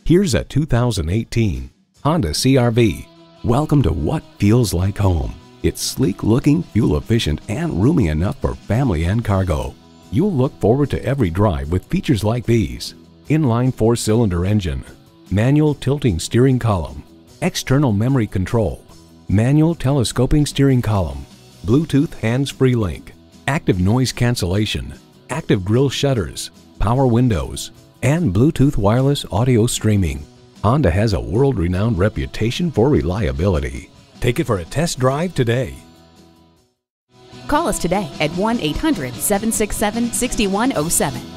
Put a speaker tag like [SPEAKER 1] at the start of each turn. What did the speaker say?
[SPEAKER 1] Here's a 2018 Honda CR-V. Welcome to what feels like home. It's sleek looking, fuel efficient, and roomy enough for family and cargo. You'll look forward to every drive with features like these: inline 4-cylinder engine, manual tilting steering column, external memory control, manual telescoping steering column, Bluetooth hands-free link, active noise cancellation, active grille shutters, power windows, and Bluetooth wireless audio streaming. Honda has a world-renowned reputation for reliability. Take it for a test drive today.
[SPEAKER 2] Call us today at 1-800-767-6107.